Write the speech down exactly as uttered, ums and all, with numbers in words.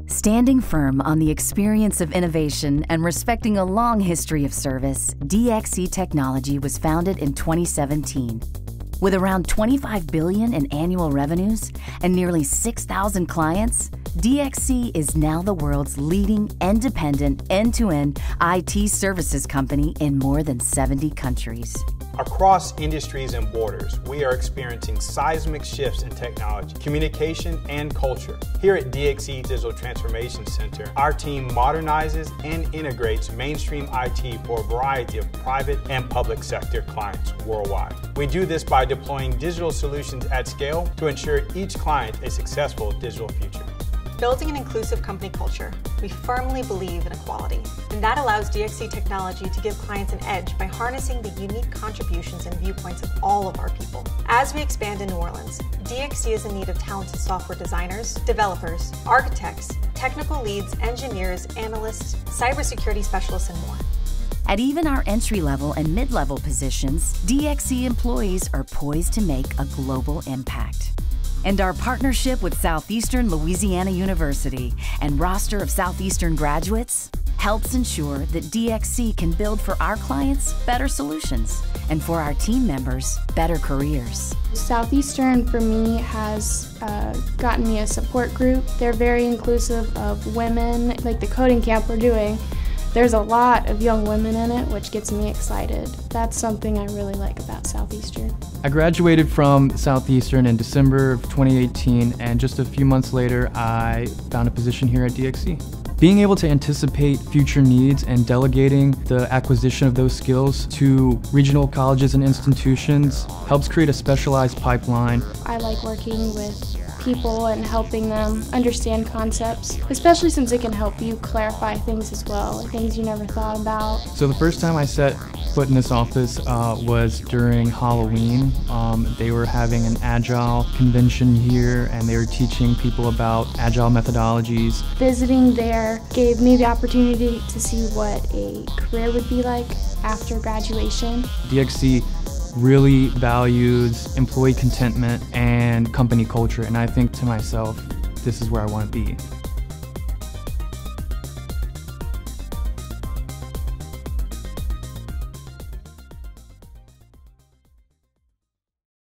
Standing firm on the experience of innovation and respecting a long history of service, D X C Technology was founded in twenty seventeen. With around twenty-five billion dollars in annual revenues and nearly six thousand clients, D X C is now the world's leading independent end-to-end I T services company in more than seventy countries. Across industries and borders, we are experiencing seismic shifts in technology, communication, and culture. Here at D X C Digital Transformation Center, our team modernizes and integrates mainstream I T for a variety of private and public sector clients worldwide. We do this by deploying digital solutions at scale to ensure each client a successful digital future. Building an inclusive company culture, we firmly believe in equality, and that allows D X C Technology to give clients an edge by harnessing the unique contributions and viewpoints of all of our people. As we expand in New Orleans, D X C is in need of talented software designers, developers, architects, technical leads, engineers, analysts, cybersecurity specialists, and more. At even our entry-level and mid-level positions, D X C employees are poised to make a global impact. And our partnership with Southeastern Louisiana University and roster of Southeastern graduates helps ensure that D X C can build for our clients better solutions and for our team members better careers. Southeastern for me has uh, gotten me a support group. They're very inclusive of women, like the coding camp we're doing. There's a lot of young women in it, which gets me excited. That's something I really like about Southeastern. I graduated from Southeastern in December of twenty eighteen, and just a few months later, I found a position here at D X C. Being able to anticipate future needs and delegating the acquisition of those skills to regional colleges and institutions helps create a specialized pipeline. I like working with people and helping them understand concepts, especially since it can help you clarify things as well, things you never thought about. So the first time I set foot in this office uh, was during Halloween. Um, they were having an Agile convention here, and they were teaching people about Agile methodologies. Visiting there gave me the opportunity to see what a career would be like after graduation. D X C really values employee contentment and company culture, and I think to myself, this is where I want to be.